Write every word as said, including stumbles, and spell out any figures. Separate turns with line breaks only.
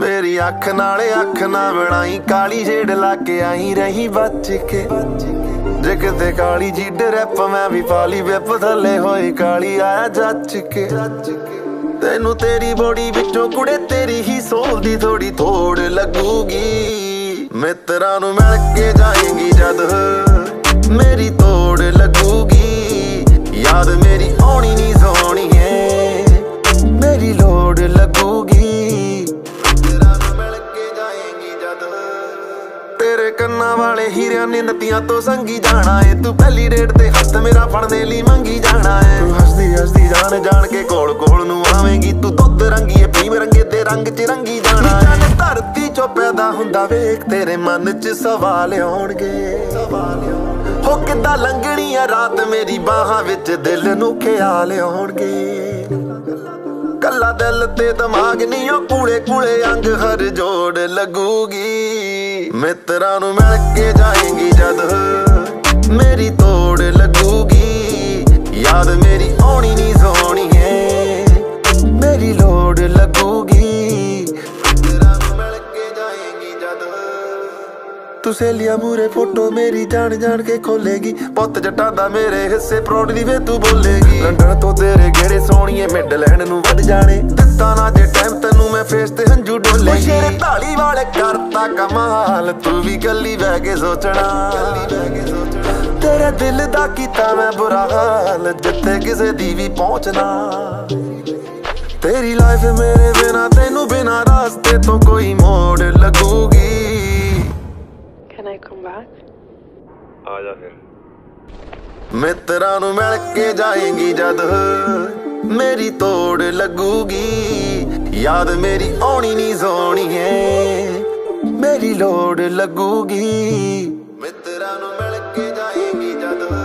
मेरी अख नाले अख ना बनाई काली जेड लाके आई रही बच के जे किते काली जी रैप मैं भी पाली विप थले होई काली आया जच के तेनू तेरी बॉडी विचों कुड़े तेरी ही सोल दी थोड़ी थोड़ लगूगी मित्रां नू मिल के जाएगी जद मेरी तोड़ लगूगी याद मेरी आनी नी सोनी है मेरी लोड़ लगूगी तेरे कन्ना वाले हीरिया ने नतियां तो संगी जाना है तू पहली डेट ते हथ मेरा फड़ने ली मंगी जाना है तू हसदी हसदी जान जान के कोल कोल नू आवेंगी तू दुध रंगी है पीम रंगे ते रंग च रंगी जाना है धरती चो पैदा हुंदा वेख तेरे मन च सवाल आउणगे हो किद्दां लंघणी है रात मेरी बाहां विच दिल नू ख्याल आउणगे कला दिल ते दिमाग नहीं ओ कूड़े कूड़े अंग हर जोड़ लगूगी मित्रां नू मिल के जाएगी जद मेरी तोड़ लगूगी याद मेरी आनी नी सोनी है मेरी लोड़ लगूगी मित्रां नू मिल के जाएगी जद तू सहेलिया मूरे फोटो मेरी जान जान के खोलेगी पुत जट्टां दा मेरे हिस्से प्राउडली वे तू बोलेगी लंडन तो तेरे घेरे सोहणीए मिडलैंड नू वध जाने दित्ता ना जे टाइम तैनू मैं फेस ते हंजू डोले शेरे ढाली वाले करता कमाल तू भी गली बह के सोचना तेरे दिल दा कीता मैं बुरा हाल जिथे किसे दी भी पहुंचना तेरी लाइफ मेरे बिना तेनू बिना रास्ते तो कोई मोड़ लगूगी
Can I come back?
आजा फिर
मित्रां नू मिल के जाएगी जद मेरी तोड़ लगूगी याद मेरी आनी नी सोनी है मेरी लोड़ लगूगी मित्रां नू मिल के जाएगी जद